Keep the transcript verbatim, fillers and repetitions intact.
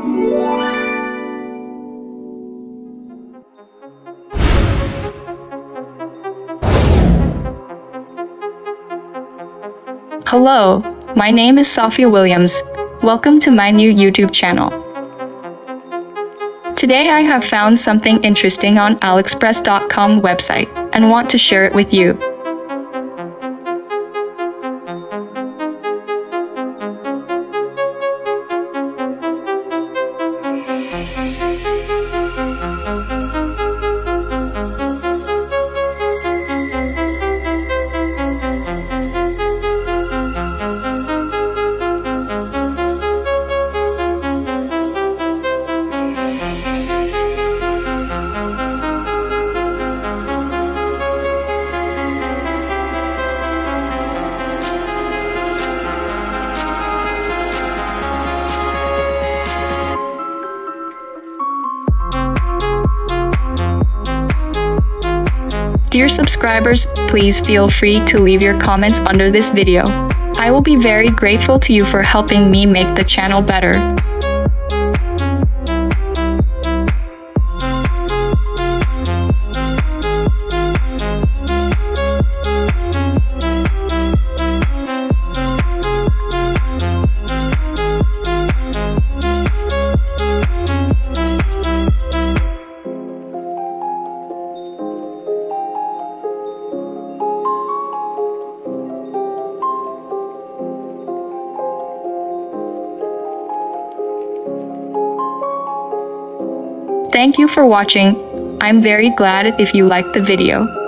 Hello, my name is Sophia Williams. Welcome to my new YouTube channel. Today I have found something interesting on aliexpress dot com website and want to share it with you. Dear subscribers, please feel free to leave your comments under this video. I will be very grateful to you for helping me make the channel better. Thank you for watching. I'm very glad if you liked the video.